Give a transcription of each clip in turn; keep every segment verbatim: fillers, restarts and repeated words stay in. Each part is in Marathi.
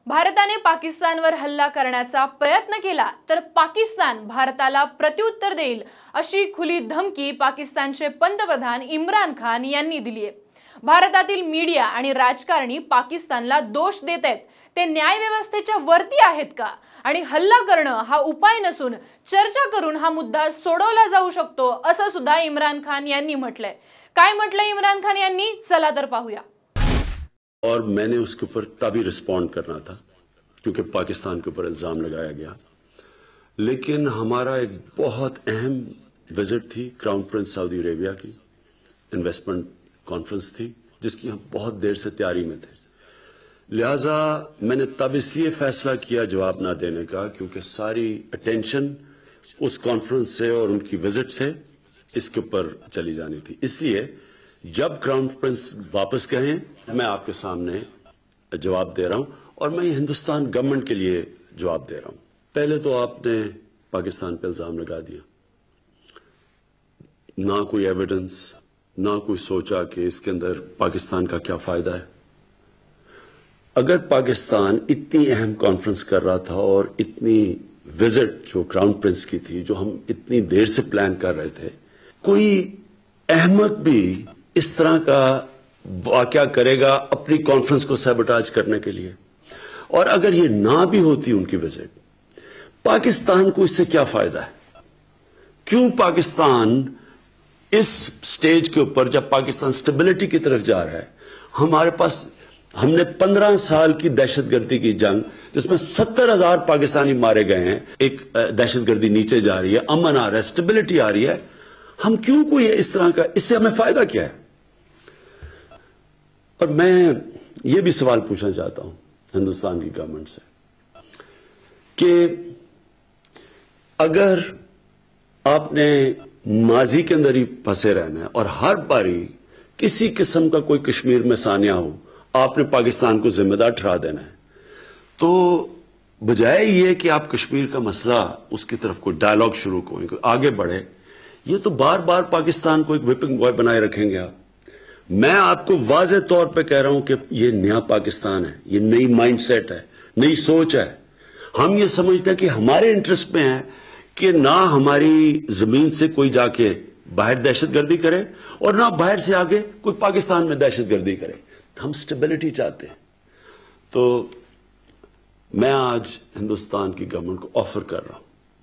भारताने पाकिस्तानवर हल्ला करण्याचा प्रयत्न केला तर पाकिस्तान भारताला प्रत्युत्तर देईल अशी खुली धमकी पाकिस्तानचे पंतप्रधान इम्रान खान यांनी दिली आहे। भारतातील मीडिया आणि राजकारणी पाकिस्तानला दोष देत आहेत। ते न्याय व्यवस्थेच्या वरती आहेत का? आणि हल्ला करणं हा उपाय नसून चर्चा करून हा मुद्दा सोडवला जाऊ शकतो असं सुद्धा इम्रान खान यांनी म्हटलंय। काय म्हटलंय इम्रान खान यांनी, चला तर पाहूया। और मैंने उसके ऊपर तभी रिस्पॉन्ड करना था क्योंकि पाकिस्तान के ऊपर इल्जाम लगाया गया, लेकिन हमारा एक बहुत अहम विजिट थी क्राउन प्रिंस सऊदी अरेबिया की, इन्वेस्टमेंट कॉन्फ्रेंस थी जिसकी हम बहुत देर से तैयारी में थे। लिहाजा मैंने तब इसलिए फैसला किया जवाब ना देने का क्योंकि सारी अटेंशन उस कॉन्फ्रेंस से और उनकी विजिट से इसके ऊपर चली जानी थी। इसलिए जब क्राउन प्रिंस वापस गए मैं आपके सामने जवाब दे रहा हूं और मैं हिंदुस्तान गवर्नमेंट के लिए जवाब दे रहा हूं। पहले तो आपने पाकिस्तान पर इल्जाम लगा दिया, ना कोई एविडेंस, ना कोई सोचा कि इसके अंदर पाकिस्तान का क्या फायदा है। अगर पाकिस्तान इतनी अहम कॉन्फ्रेंस कर रहा था और इतनी विजिट जो क्राउन प्रिंस की थी जो हम इतनी देर से प्लान कर रहे थे, कोई अहमक भी इस तरह का वाकया करेगा अपनी कॉन्फ्रेंस को सैबोटाज करने के लिए? और अगर ये ना भी होती उनकी विजिट, पाकिस्तान को इससे क्या फायदा है? क्यों पाकिस्तान इस स्टेज के ऊपर, जब पाकिस्तान स्टेबिलिटी की तरफ जा रहा है, हमारे पास हमने पंद्रह साल की दहशतगर्दी की जंग जिसमें सत्तर हजार पाकिस्तानी मारे गए हैं, एक दहशतगर्दी नीचे जा रही है, अमन आ रहा है, स्टेबिलिटी आ रही है, हम क्यों कोई इस तरह का, इससे हमें फायदा क्या है? और मैं ये भी सवाल पूछना चाहता हूं हिंदुस्तान की गवर्नमेंट से कि अगर आपने माजी के अंदर ही फंसे रहना है और हर बारी किसी किस्म का कोई कश्मीर में सानिया हो आपने पाकिस्तान को जिम्मेदार ठहरा देना है, तो बजाय ये कि आप कश्मीर का मसला उसकी तरफ कोई डायलॉग शुरू करें, आगे बढ़े, ये तो बार बार पाकिस्तान को एक विपिंग बॉय बनाए रखेंगे आप। मैं आपको वाज़े तौर पे कह रहा हूं कि ये नया पाकिस्तान है, ये नई माइंडसेट है, नई सोच है। हम ये समझते हैं कि हमारे इंटरेस्ट में है कि ना हमारी जमीन से कोई जाके बाहर दहशतगर्दी करे और ना बाहर से आगे कोई पाकिस्तान में दहशतगर्दी करे। हम स्टेबिलिटी चाहते हैं। तो मैं आज हिंदुस्तान की गवर्नमेंट को ऑफर कर रहा हूं,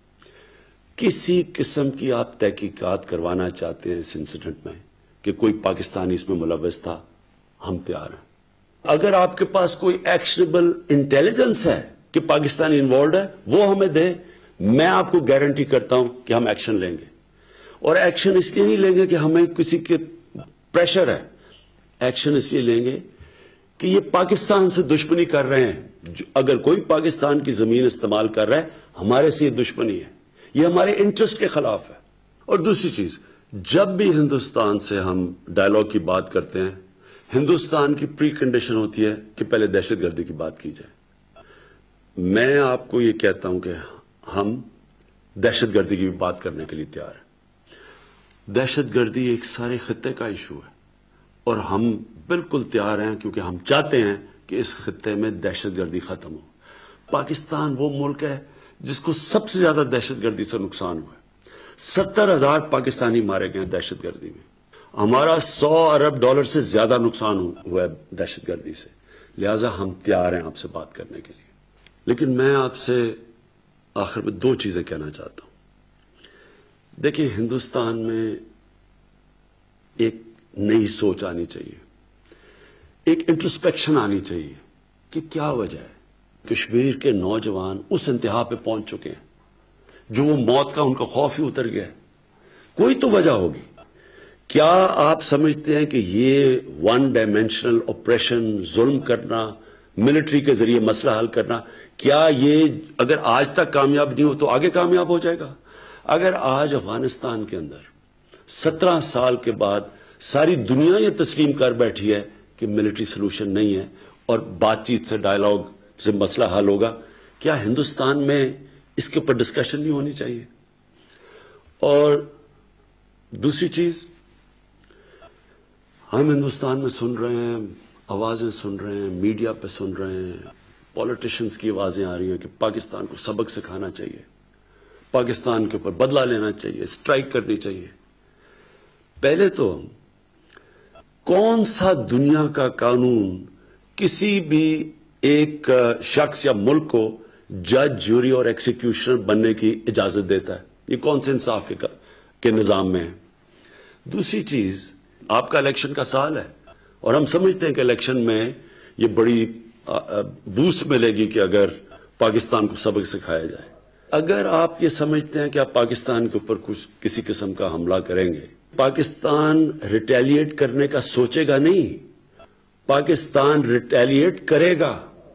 किसी किस्म की आप तहकीकात करवाना चाहते हैं इस इंसिडेंट में कि कोई पाकिस्तानी इसमें मुलव्वस था, हम तैयार हैं। अगर आपके पास कोई एक्शनेबल इंटेलिजेंस है कि पाकिस्तानी इन्वॉल्व है, वो हमें दे, मैं आपको गारंटी करता हूं कि हम एक्शन लेंगे। और एक्शन इसलिए नहीं लेंगे कि हमें किसी के प्रेशर है, एक्शन इसलिए लेंगे कि ये पाकिस्तान से दुश्मनी कर रहे हैं। अगर कोई पाकिस्तान की जमीन इस्तेमाल कर रहा है, हमारे से ये दुश्मनी है, ये हमारे इंटरेस्ट के खिलाफ है। और दूसरी चीज, जब भी हिंदुस्तान से हम डायलॉग की बात करते हैं, हिंदुस्तान की प्री कंडीशन होती है कि पहले दहशतगर्दी की बात की जाए। मैं आपको ये कहता हूं कि हम दहशतगर्दी की भी बात करने के लिए तैयार हैं। दहशतगर्दी एक सारे खित्ते का इशू है और हम बिल्कुल तैयार हैं क्योंकि हम चाहते हैं कि इस खित्ते में दहशतगर्दी खत्म हो। पाकिस्तान वो मुल्क है जिसको सबसे ज्यादा दहशतगर्दी से नुकसान हुआ है। सत्तर हजार पाकिस्तानी मारे गए दहशतगर्दी में। हमारा सौ अरब डॉलर से ज्यादा नुकसान हुआ है दहशतगर्दी से। लिहाजा हम तैयार हैं आपसे बात करने के लिए। लेकिन मैं आपसे आखिर में दो चीजें कहना चाहता हूं। देखिए, हिंदुस्तान में एक नई सोच आनी चाहिए, एक इंट्रोस्पेक्शन आनी चाहिए कि क्या वजह है कश्मीर के नौजवान उस इंतहा पे पहुंच चुके हैं जो वो मौत का उनका खौफ ही उतर गया है। कोई तो वजह होगी। क्या आप समझते हैं कि ये वन डायमेंशनल ऑपरेशन, जुल्म करना, मिलिट्री के जरिए मसला हल करना, क्या ये अगर आज तक कामयाब नहीं हो तो आगे कामयाब हो जाएगा? अगर आज अफगानिस्तान के अंदर सत्रह साल के बाद सारी दुनिया ये तस्लीम कर बैठी है कि मिलिट्री सोल्यूशन नहीं है और बातचीत से, डायलॉग से मसला हल होगा, क्या हिंदुस्तान में इसके ऊपर डिस्कशन नहीं होनी चाहिए? और दूसरी चीज, हम हिंदुस्तान में सुन रहे हैं, आवाजें सुन रहे हैं, मीडिया पे सुन रहे हैं, पॉलिटिशियंस की आवाजें आ रही हैं कि पाकिस्तान को सबक सिखाना चाहिए, पाकिस्तान के ऊपर बदला लेना चाहिए, स्ट्राइक करनी चाहिए। पहले तो कौन सा दुनिया का कानून किसी भी एक शख्स या मुल्क को जज, जूरी और एक्सिक्यूशनर बनने की इजाजत देता है? ये कौन से इंसाफ के, के निजाम में है? दूसरी चीज, आपका इलेक्शन का साल है और हम समझते हैं कि इलेक्शन में ये बड़ी बूस्ट मिलेगी कि अगर पाकिस्तान को सबक सिखाया जाए। अगर आप ये समझते हैं कि आप पाकिस्तान के ऊपर कुछ किसी किस्म का हमला करेंगे, पाकिस्तान रिटेलिएट करने का सोचेगा नहीं, पाकिस्तान रिटेलिएट करेगा।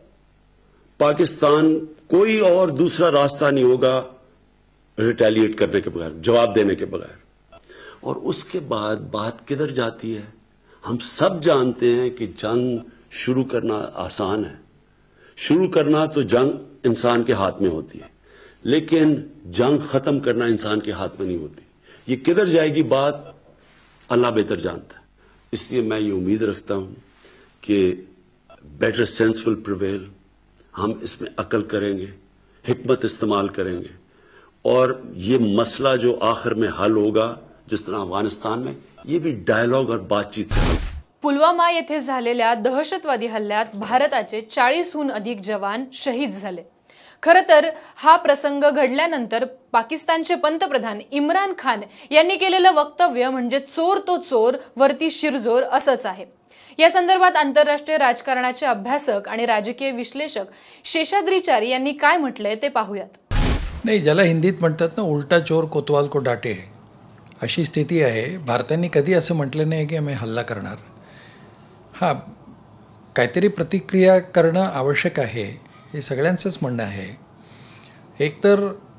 पाकिस्तान कोई और दूसरा रास्ता नहीं होगा रिटेलिएट करने के बगैर, जवाब देने के बगैर। और उसके बाद बात किधर जाती है? हम सब जानते हैं कि जंग शुरू करना आसान है, शुरू करना तो जंग इंसान के हाथ में होती है, लेकिन जंग खत्म करना इंसान के हाथ में नहीं होती। ये किधर जाएगी बात अल्लाह बेहतर जानता है। इसलिए मैं ये उम्मीद रखता हूं कि बेटर सेंस विल प्रिवेल, हम इसमें अकल करेंगे, हिकमत इस्तेमाल करेंगे और ये मसला जो आखिर में हल होगा जिस तरह अफगानिस्तान में, ये भी डायलॉग और बातचीत से हल। पुलवामा येथे झालेल्या दहशतवादी हल्ल्यात भारताचे चाळीसहून अधिक जवान शहीद झाले। खरं तर हा प्रसंग घडल्यानंतर पाकिस्तानचे पंतप्रधान इम्रान खान यांनी केलेलं वक्तव्य म्हणजे चोर तो चोर वरती शिरजोर असंच आहे। या संदर्भात आंतरराष्ट्रीय राजकारणाचे अभ्यासक आणि राजकीय विश्लेषक शेषाद्रीचारी यांनी काय म्हटलंय ते पाहूयात। नाही, ज्याला हिंदीत म्हणतात ना, उलटा चोर कोतवाल को डाटे, अशी स्थिती आहे। भारताने कधी असं म्हटलं नाही की आम्ही हल्ला करणार। हां, काहीतरी प्रतिक्रिया करणं आवश्यक आहे, हे सगळ्यांचंच म्हणणं आहे। एकतर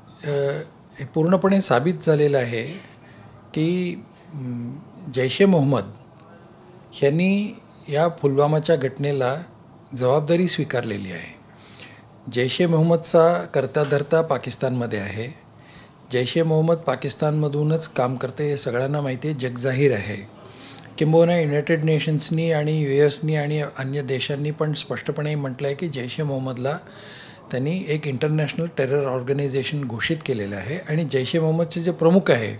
हे पूर्णपणे साबित झालेलं आहे की जैश ए मोहम्मद यांनी या पुलवामाच्या घटनेला जबाबदारी स्वीकारलेली आहे। जैश ए मोहम्मदचा करता धरता पाकिस्तानमध्ये आहे। जैश ए मोहम्मद पाकिस्तानमधूनच काम करते हे सगळ्यांना माहिती आहे, जगजाहीर आहे। किंबहुना युनायटेड नेशन्सनी आणि यू एसनी आणि अन्य देशांनी पण स्पष्टपणे म्हटलं आहे की जैश ए मोहम्मदला त्यांनी एक इंटरनॅशनल टेरर ऑर्गनायझेशन घोषित केलेलं आहे आणि जैश ए मोहम्मदचे जे प्रमुख आहे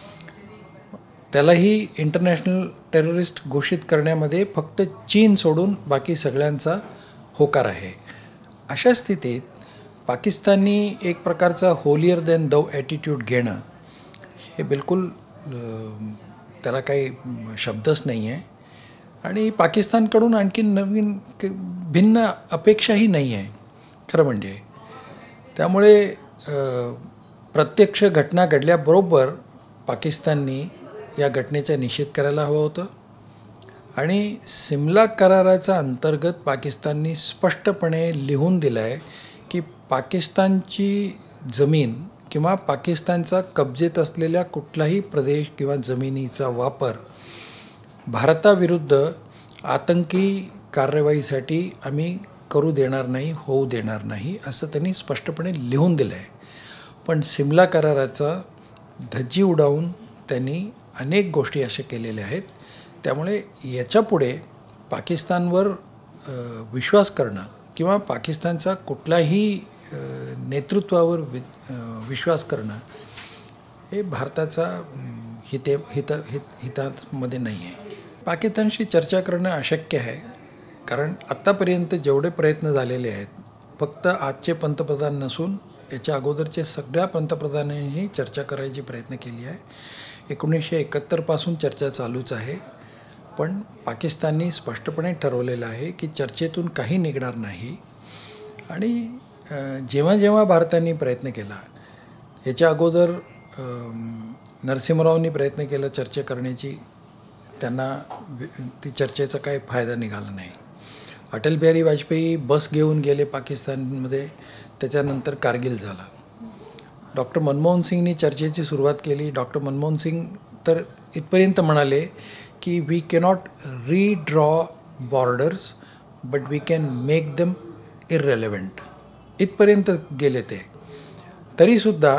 त्यालाही इंटरनॅशनल टेररिस्ट घोषित करण्यामध्ये फक्त चीन सोडून बाकी सगळ्यांचा होकार आहे। अशा स्थितीत पाकिस्ताननी एक प्रकारचा होलियर दॅन दौ ॲटिट्यूड घेणं हे बिलकुल त्याला काही शब्दच नाही आहे आणि पाकिस्तानकडून आणखी नवीन भिन्न अपेक्षाही नाही आहे खरं म्हणजे। त्यामुळे प्रत्यक्ष घटना घडल्याबरोबर पाकिस्ताननी या घटनेचा निषेध करायला हवा होता आणि सिमला कराराचा अंतर्गत पाकिस्ताननी स्पष्टपणे लिहून दिलं आहे की पाकिस्तानची जमीन किंवा पाकिस्तानचा कब्जेत असलेल्या कुठलाही प्रदेश किंवा जमिनीचा वापर भारताविरुद्ध आतंकी कार्यवाहीसाठी आम्ही करू देणार नाही, होऊ देणार नाही, असं त्यांनी स्पष्टपणे लिहून दिलं आहे। पण सिमला कराराचा धज्जी उडावून त्यांनी अनेक गोष्टी अशा केलेल्या आहेत। त्यामुळे याच्यापुढे पाकिस्तानवर विश्वास करणं किंवा पाकिस्तानचा कुठलाही नेतृत्वावर विश्वास करणं हे भारताचा हिते हित हित हितामध्ये नाही आहे। पाकिस्तानशी चर्चा करणं अशक्य आहे, कारण आत्तापर्यंत जेवढे प्रयत्न झालेले आहेत, फक्त आजचे पंतप्रधान नसून याच्या अगोदरचे सगळ्या पंतप्रधानांनी चर्चा करायची प्रयत्न केली आहे। एकोणीसशे एकाहत्तरपासून चर्चा चालूच आहे, पण पाकिस्ताननी स्पष्टपणे ठरवलेलं आहे की चर्चेतून काही निघणार नाही। आणि जेव्हा जेव्हा भारताने प्रयत्न केला, याच्या अगोदर नरसिंहरावनी प्रयत्न केला चर्चा करण्याची, त्यांना ती चर्चेचा काही फायदा निघाला नाही। अटल बिहारी वाजपेयी बस घेऊन गेले पाकिस्तानमध्ये, त्याच्यानंतर कारगिल झाला। डॉक्टर मनमोहन सिंगनी चर्चेची सुरुवात केली। डॉक्टर मनमोहन सिंग तर इथपर्यंत म्हणाले की we cannot redraw borders but we can make them irrelevant, इथपर्यंत गेले ते। तरीसुद्धा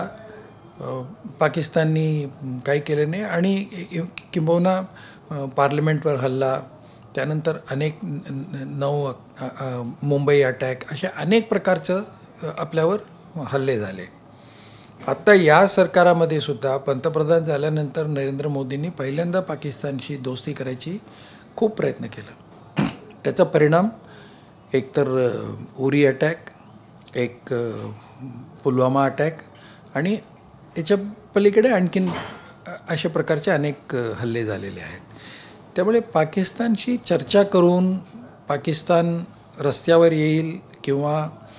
पाकिस्ताननी काही केलं नाही आणि किंबहुना पार्लमेंटवर हल्ला, त्यानंतर अनेक न- न- नऊ अ- अ- मुंबई अटॅक अशा अनेक प्रकारचं अ, आपल्यावर हल्ले झाले. आत्ता या सरकारामध्ये सुद्धा पंतप्रधान झाल्यानंतर नरेंद्र मोदींनी पहिल्यांदा पाकिस्तानशी दोस्ती करायची खूप प्रयत्न केला. त्याचा परिणाम एकतर अ, उरी अटॅक, एक अ, पुलवामा अटॅक आणि याच्या पलीकडे आणखीन अ, अशा प्रकारचे अनेक अ, हल्ले झालेले आहेत. त्यामुळे पाकिस्तानशी चर्चा करून पाकिस्तान रस्त्यावर येईल किंवा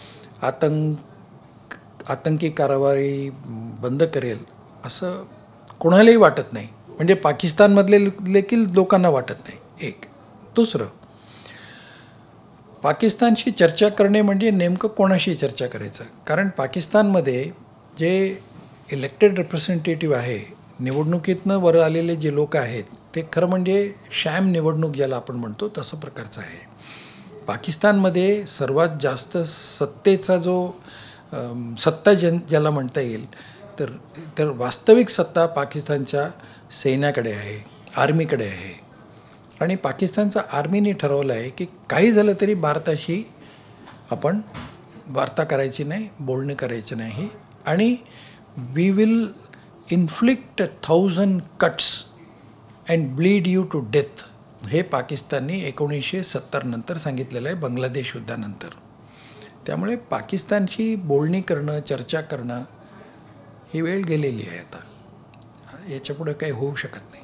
आतंक आतंकी कारवाई बंद करेल असं कोणालाही वाटत नाही. म्हणजे पाकिस्तानमधले देखील लोकांना वाटत नाही. एक दुसरं, पाकिस्तानशी चर्चा करणे म्हणजे नेमकं कोणाशी चर्चा करायचं. कारण पाकिस्तानमध्ये जे इलेक्टेड रिप्रेझेंटेटिव्ह आहे, निवडणुकीतनं वर आलेले जे लोक आहेत, ते खरं म्हणजे शॅम निवडणूक ज्याला आपण म्हणतो तसं प्रकारचं आहे. पाकिस्तानमध्ये सर्वात जास्त सत्तेचा जो अम, सत्ता जन ज्याला म्हणता येईल तर तर वास्तविक सत्ता पाकिस्तानच्या सैन्याकडे आहे, आर्मीकडे आहे. आणि पाकिस्तानच्या आर्मीने ठरवलं आहे की काही झालं तरी भारताशी आपण वार्ता करायची नाही, बोलणे करायचे नाही आणि we will inflict thousand cuts and bleed you to death. हे पाकिस्तानने एकोणीसशे सत्तर नंतर सांगितलेलं आहे, बांगलादेश युद्धानंतर. त्यामुळे पाकिस्तानशी बोलणी करणं, चर्चा करणं ही वेळ गेलेली आहे आता. याच्यापुढे काही होऊ शकत नाही.